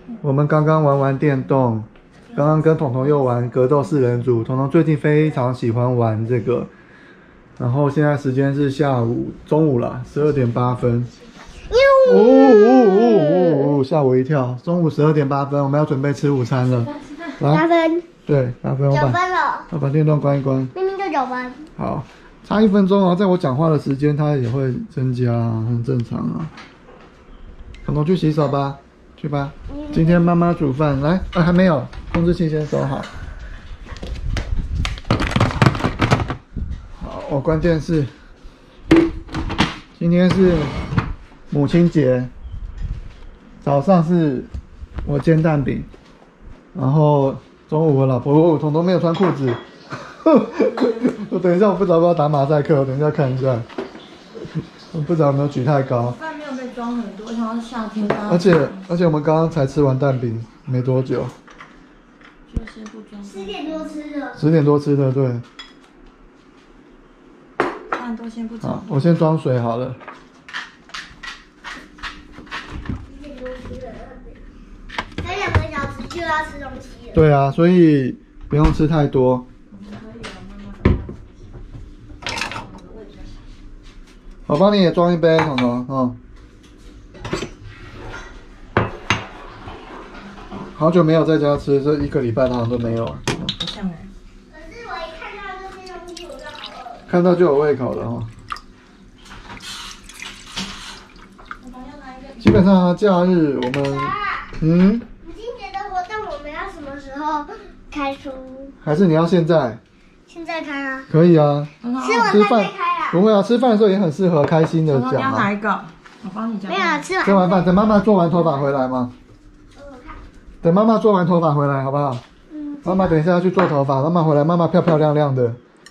我们刚刚玩完电动，刚刚跟彤彤又玩格斗4人组。彤彤最近非常喜欢玩这个，然后现在时间是中午了，12:08。吓我一跳！中午12:08，我们要准备吃午餐了。 8分。 对，8分。 9分了。 我把电动关一关。 明明就9分。 好，差1分钟啊，在我讲话的时间它也会增加啊，很正常啊。彤彤去洗手吧，去吧。今天妈妈煮饭，来，还没有，控制器先收好。好，关键是今天是母亲节，早上是我煎蛋饼，然后中午我老婆，彤彤没有穿裤子。我等一下，我不知道要不要打马赛克，我等一下看一下。我不知道有没有举太高。 饭没有被装很多，像是夏天而且我们刚刚才吃完蛋饼没多久。 就先不装。 10点多吃的。 10点多吃的，对。 饭都先不装。 好，我先装水好了。 10点多吃的，才2个小时就要吃东西了。 对啊，所以不用吃太多。我帮你也装一杯，彤彤，好久没有在家吃，这1个礼拜好像都没有。 不像哎。 可是我一看到这些东西，我就好饿。 看到就有胃口了哈。基本上假日我们， 母亲节的活动我们要什么时候开出？ 还是你要现在？ 现在开啊。 可以啊。 吃完饭再开啊。 不会啊，吃饭的时候也很适合开心的讲你要哪一个？我帮你讲。 没有， 吃完饭，等妈妈做完头发回来吗？等妈妈做完头发回来，好不好？妈妈等一下要去做头发，妈妈回来，妈妈漂漂亮亮的。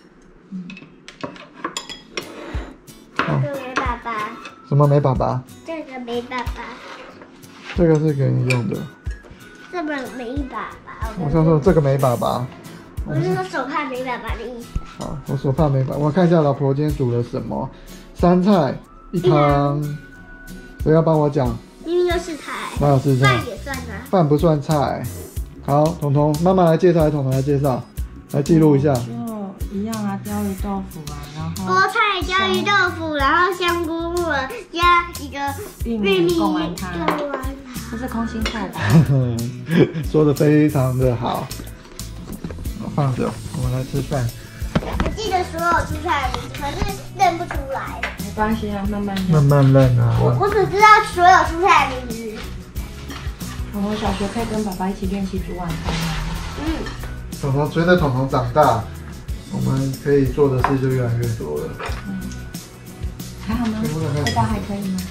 这个没爸爸。 什么没爸爸？ 这个没爸爸。 这个是给你用的。 这本没爸爸。 我想说这个没爸爸。 我是说手帕没爸爸的意思。 好，我手帕没爸。我看一下老婆今天煮了什么：3菜1汤。谁要帮我讲？ 明明就是菜。 哪有是菜？ 饭也算啊。 饭不算菜。好，彤彤，妈妈来介绍，还是彤彤来介绍？来记录一下。 就一样啊，鲷鱼豆腐啊，然后菠菜、鲷鱼豆腐，然后香菇木耳加一个玉米贡丸汤，这是空心菜吧？ 说的非常的好。放着，我们来吃饭。 我记得所有蔬菜的名字，可是认不出来。 没关系啊，慢慢认。 慢慢认啊。 我只知道所有蔬菜的名字。 彤彤小学可以跟爸爸一起练习煮晚餐吗？ 彤彤随着彤彤长大，我们可以做的事就越来越多了。 还好吗？味道还可以吗？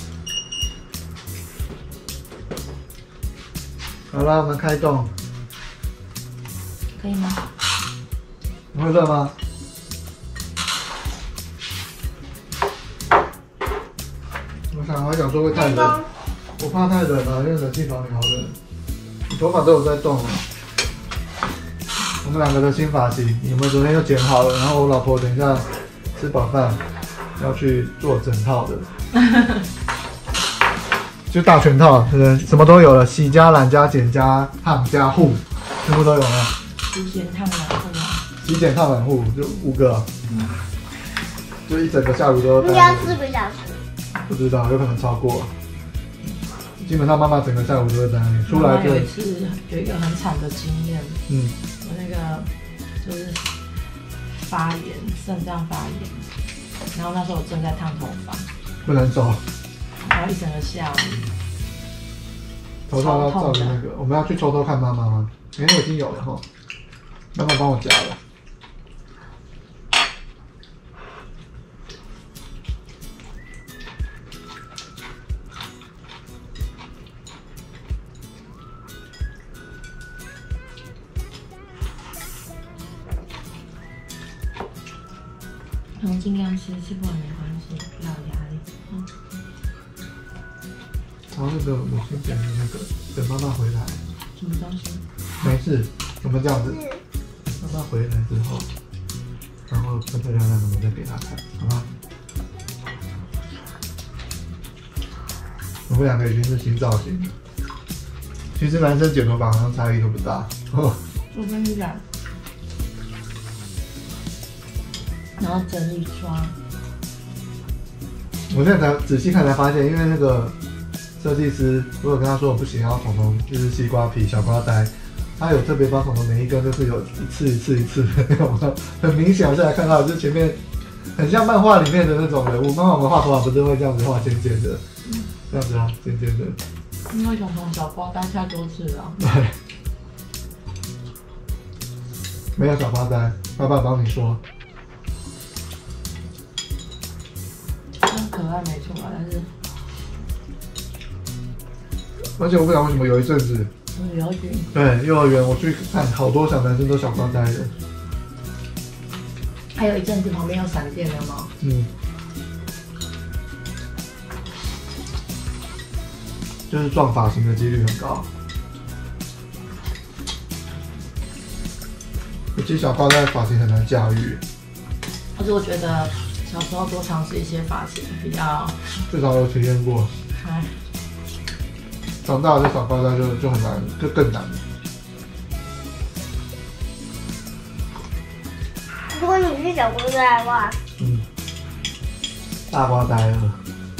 好啦，我们开动。 可以吗？ 你会热吗？我想说会太冷，我怕太冷了，因为冷气房里好冷。你头发都有在动了。我们2个的新发型，你们昨天又剪好了，然后我老婆等一下吃饱饭要去做整套的，就大全套，对不对？什么都有了，洗加染加剪加烫加护，全部都有了。 洗剪烫染护啊。 洗剪烫染护就5个，就一整个下午都应该要4个小时。 不知道，有可能超过。基本上妈妈整个下午都会在那里。出来就有一次有一个很惨的经验，我那个就是发炎，肾脏发炎，然后那时候我正在烫头发， 不能走， 然后一整个下午。 头套要照着那个，我们要去偷偷看妈妈吗？我已经有了哈，妈妈帮我夹了。 然后尽量吃不完没关系，不要有压力。 然后那个我先点的那个，等妈妈回来。 什么东西？ 没事，我们这样子，妈妈回来之后，然后漂漂亮亮的我再给她看，好吗？我们2个已经是新造型了， 其实男生剪头发好像差异都不大。 我跟你讲，然后整理刷。 我现在才仔细看才发现，因为那个设计师，我有跟他说我不行，要彤彤就是西瓜皮、小瓜呆，他有特别帮彤彤每一根就是有一次的那种，很明显我现在看到就是前面很像漫画里面的那种人物，漫画我们画头发不是会这样子画尖尖的，这样子啊，尖尖的。 因为彤彤小瓜呆太多次了。 对，没有小瓜呆，爸爸帮你说。 很可爱没错，但是而且我不知道为什么有一阵子， 有点对幼儿园我去看好多小男生都小瓜呆的。 还有一阵子旁边有闪电的吗？ 就是撞发型的几率很高。其实小瓜呆的发型很难驾驭， 可是我觉得小时候多尝试一些发型比较， 至少有体验过。长大的小瓜呆就很难，就更难。 如果你是小瓜呆的话， 大瓜呆了。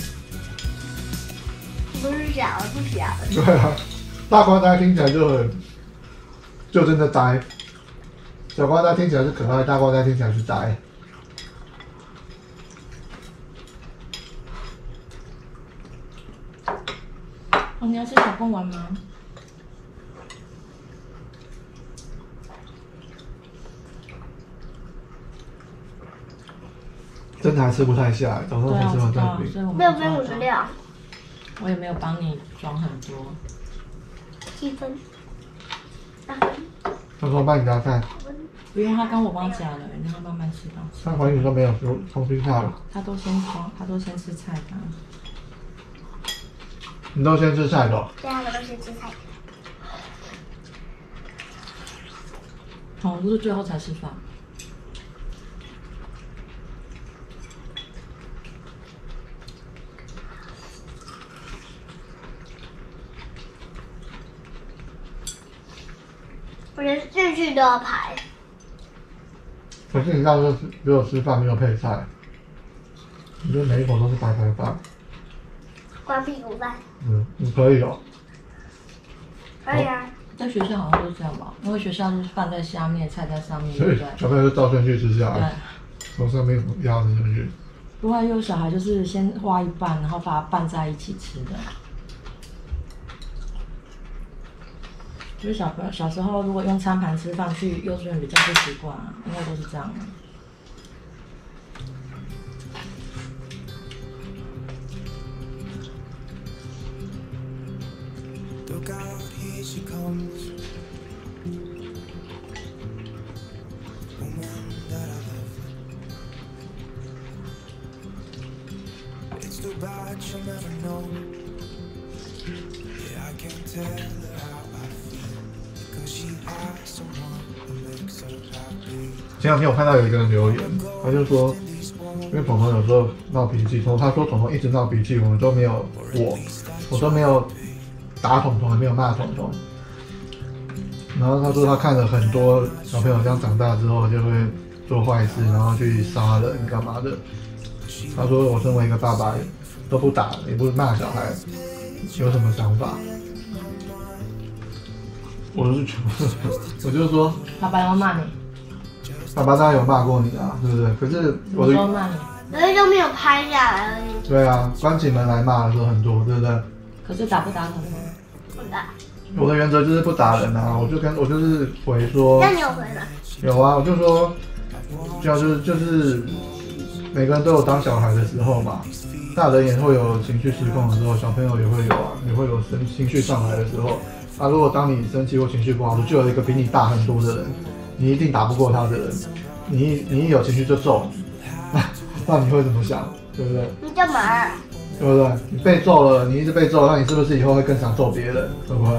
不是小的，不小的。 对啊，大瓜呆听起来就真的呆，小瓜呆听起来是可爱，大瓜呆听起来是呆。 哦，你要吃小贡丸吗？ 真的还吃不太下，早上才吃完蛋饼。 6分56， 我也没有帮你装很多。 7分，8分。 他说帮你加菜， 不用，他刚我帮他夹了，你让他慢慢吃吧。 他怀疑都没有重新下了。 他都先装，他都先吃菜的。 你都先吃菜的、哦？ 对啊，我都是吃菜。 哦，不是最后才吃饭。 我连顺序都要排。 可是你要是只有吃饭没有配菜，你就每一口都是白白饭。 关屁股饭。 你可以哦。 可以啊。 在学校好像都是这样吧，因为学校就是饭在下面，菜在上面， 所以对不对？ 小朋友就照顺序吃下来， 对。 从上面压着上去。 不过有小孩就是先挖一半，然后把它拌在一起吃的。就是小时候如果用餐盘吃饭，去幼稚园比较不习惯啊，应该都是这样的。 Look out, here she comes. Woman that I love. It's too bad she'll never know. Yeah, I can't tell her how I feel. Because she has someone who makes her happy. 前两天我看到有一个人留言，他就说，因为彤彤有时候闹脾气，他说彤彤一直闹脾气，我都没有我都没有打彤彤，也没有骂彤彤。然后他说他看了很多小朋友这样长大之后就会做坏事，然后去杀人干嘛的。他说我身为一个爸爸都不打也不骂小孩，有什么想法？我就说爸爸要骂你， 爸爸当然有骂过你啊，对不对？可是我的骂你， 可是就没有拍下来而已。 对啊，关起门来骂的时候很多，对不对？ 可是打不打彤彤？ 不打。 我的原则就是不打人啊，我就是回说， 那你有回吗？ 有啊，我就说，就是每个人都有当小孩的时候嘛，大人也会有情绪失控的时候，小朋友也会有啊，也会有情绪上来的时候。啊，如果当你生气或情绪不好，就有一个比你大很多的人，你一定打不过他的人，你一有情绪就揍，那你会怎么想？对不对？ 你干嘛？ 对不对？你被揍了，你一直被揍，那你是不是以后会更想揍别人？会不会？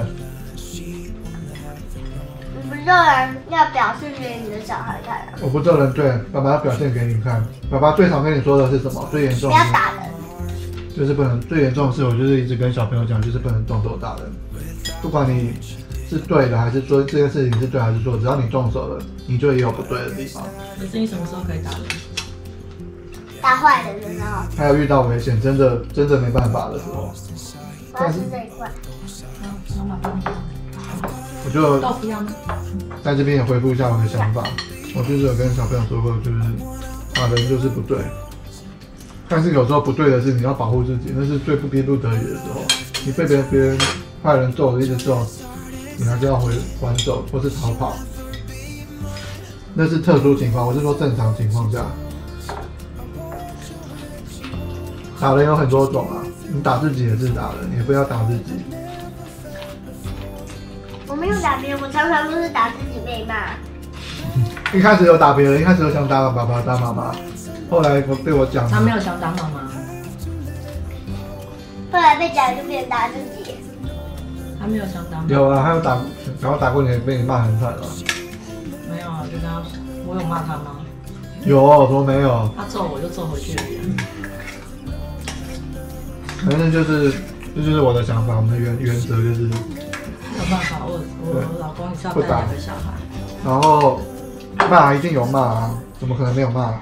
你不做人要表示给你的小孩看啊。 我不揍人，对，爸爸要表现给你看。爸爸最常跟你说的是什么？最严重不要打人。 就是不能，最严重的是我就是一直跟小朋友讲，就是不能动手打人。 不管你是对的还是说这件事情是对还是错，只要你动手了，你就也有不对的地方。 可是你什么时候可以打人？ 打坏人的时候， 还有遇到危险真的没办法的时候， 我要吃这一块。 妈妈帮你。 我就豆腐要吗？ 在这边也恢复一下我的想法。我就是有跟小朋友说过，就是打人就是不对，但是有时候不对的是你要保护自己，那是最逼不得已的时候。你被别人坏人揍了一直揍，你还是要还手或是逃跑，那是特殊情况。我是说正常情况下，打人有很多种啊，你打自己也是打人，你也不要打自己。 我没有打别人，我常常都是打自己被骂。 一开始有打别人，一开始有想打爸爸打妈妈，后来被我讲， 他没有想打妈妈， 后来被讲就变成打自己。 他没有想打妈妈。 有啊，还有然后打过你，被你骂很惨了。 没有啊，就跟他说，我有骂他吗？ 有，怎么没有？ 他揍我就揍回去了。 反正这就是我的想法，我们的原则就是， 没有办法，我老公也是要带两个小孩。 然后骂一定有骂啊，怎么可能没有骂？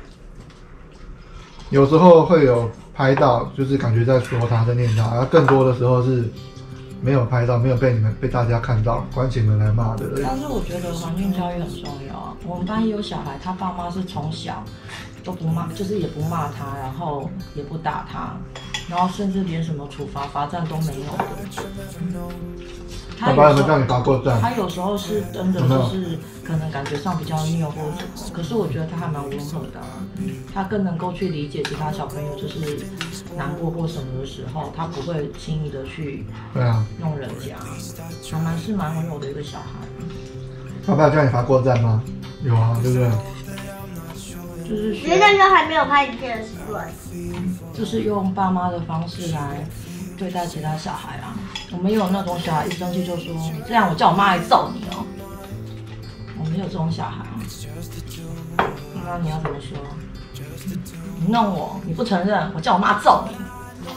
有时候会有拍到，就是感觉在说他，在念他，而更多的时候是没有拍到，没有被大家看到，关起门来骂的。 但是我觉得环境教育很重要啊。我们班也有小孩，他爸妈是从小都不骂，就是也不骂他，然后也不打他，然后甚至连什么处罚罚站都没有的。 爸爸有没有叫你罚过站？ 他有时候是真的就是可能感觉上比较拗或者什么，可是我觉得他还蛮温和的啊，他更能够去理解其他小朋友就是难过或什么的时候，他不会轻易的去弄人家，还蛮温柔的一个小孩。 爸爸有叫你罚过站吗？有啊，对不对？ 就是因为那时候还没有拍影片的习惯， 就是用爸妈的方式来对待其他小孩啊。我们有那种小孩一生气就说你这样我叫我妈来揍你哦。我们有这种小孩啊。那你要怎么说？你弄我，你不承认，我叫我妈揍你。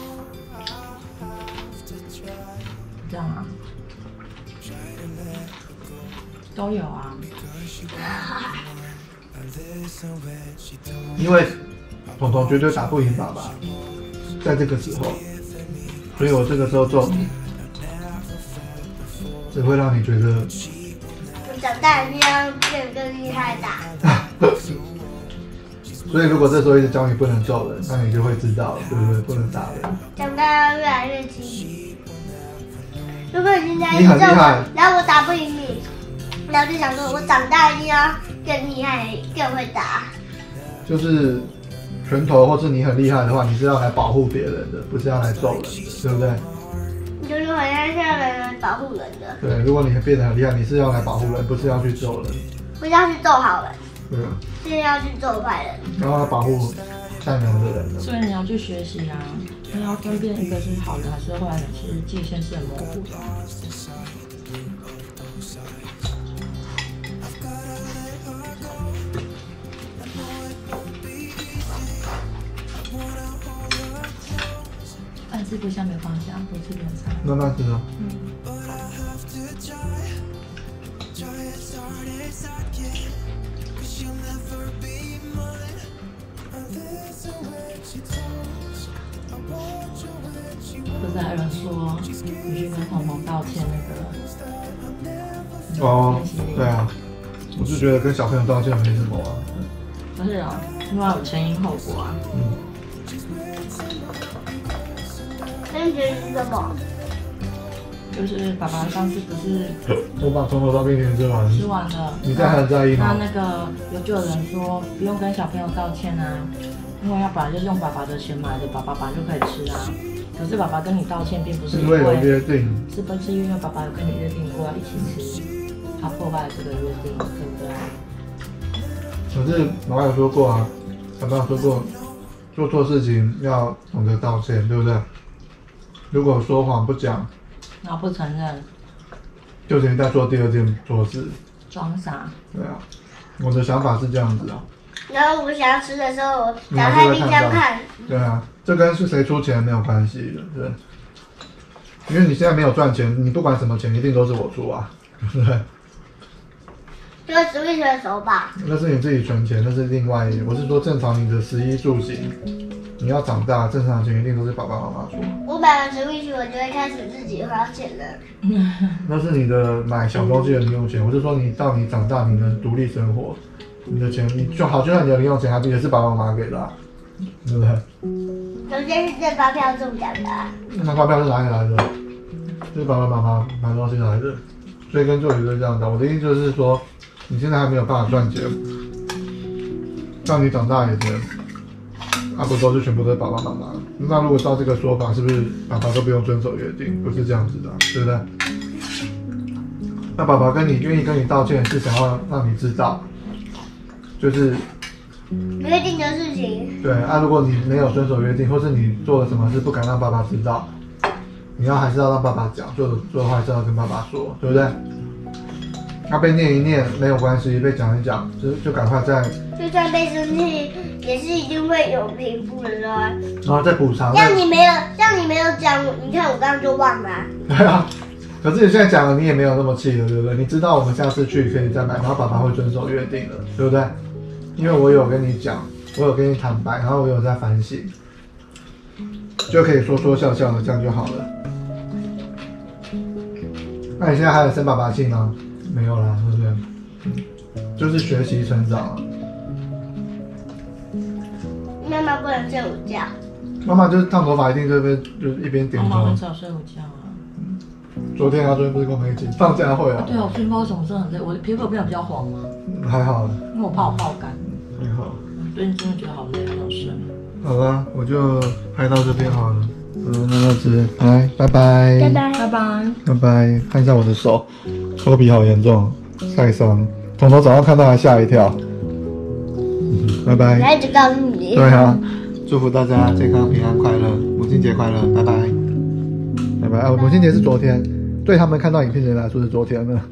这样啊？都有啊。 因为彤彤绝对打不赢爸爸，在这个时候，所以我这个时候揍你，只会让你觉得我长大一定要变得更厉害打。 所以如果这时候一直教你不能揍人，那你就会知道，对不对？不能打人。 长大要越来越轻。如果你现在你很厉害， 然后我打不赢你，然后就想说我长大一定要更厉害，更会打。 就是拳头，或是你很厉害的话，你是要来保护别人的，不是要来揍人的，对不对？ 你就是好像是要来保护人的。 对，如果你变得很厉害，你是要来保护人，不是要去揍人。 不是要去揍好人， 对， 是要去揍坏人。 然后要保护善良的人。 所以你要去学习啊，你要分辨一个是好人还是坏人，其实界限是很模糊的。吃不下没关系啊，多吃点菜。 慢慢吃哦。 不是还有人说你去跟彤彤道歉那个？ 哦，对啊，我是觉得跟小朋友道歉没什么啊。 不是啊，因为有前因后果啊。 前因是什么？ 就是爸爸上次不是我把从头到冰淇淋吃完。 吃完了， 你现在还在意吗？ 那个就有人说不用跟小朋友道歉啊，因为他本来就是用爸爸的钱买的，爸爸本来就可以吃啊。可是爸爸跟你道歉，并不是因为有约定， 是不是因为爸爸有跟你约定过要一起吃，他破坏了这个约定，对不对？ 可是老爸有说过啊，爸爸有说过，做错事情要懂得道歉，对不对？如果说谎不讲， 然后不承认， 就等于在做第二件错事， 装傻。 对啊，我的想法是这样子啊。 然后我想要吃的时候，我打开冰箱看。 对啊，这跟是谁出钱没有关系的，对。 因为你现在没有赚钱，你不管什么钱一定都是我出啊，对不对？ 这个Switch的手把， 那是你自己存钱，那是另外一。我是说正常你的食衣住行，你要长大，正常的钱一定都是爸爸妈妈出。 我买了Switch，我就会开始自己花钱了。 那是你的买小东西的零用钱。我是说你到你长大，你能独立生活，你的钱你就好，就算你的零用钱还也是爸爸妈妈给的、啊，对不对？ 首先是这发票中奖的、啊， 那发票是哪里来的？就是爸爸妈妈买东西来的。追根究底就是这样的。我的意思就是说，你现在还没有办法赚钱，让你长大以前，不都是全部都是爸爸妈妈？那如果照这个说法，是不是爸爸都不用遵守约定？不是这样子的，对不对？那爸爸愿意跟你道歉，是想要让你知道，就是约定的事情。 对如果你没有遵守约定，或是你做了什么事不敢让爸爸知道，你还是要让爸爸讲，做的话还是要跟爸爸说，对不对？被念一念没有关系，被讲一讲，就赶快再， 就算被生气，也是一定会有平复的时候啊。 然后再补偿。 像你没有讲，你看我刚刚就忘了、啊。 对啊，可是你现在讲了，你也没有那么气了，对不对？你知道我们下次去可以再买，然后爸爸会遵守约定了，对不对？因为我有跟你讲，我有跟你坦白，然后我有在反省，就可以说笑笑的，这样就好了。那你现在还有生爸爸气吗？没有啦，对不对？就是学习成长了。 妈妈不能睡午觉。 妈妈就是烫头发，一定就是一边点头。 妈妈很少睡午觉啊。 昨天不是跟我们一起放假会啊？ 对啊，我最近不知道为什么真的很累，我的皮肤变得比较黄吗？ 还好， 因为我怕我爆干。 还好。 最近真的觉得好累，好想睡。 好了，我就拍到这边好了。那到这，来，拜拜， 拜拜。 拜拜。 拜拜。看一下我的手，脱皮好严重，晒伤。彤彤早上看到还吓一跳。拜拜。 我一直告诉你。 对啊，祝福大家健康平安快乐，母亲节快乐，拜拜。拜拜。母亲节是昨天，对他们看到影片的人来说是昨天了。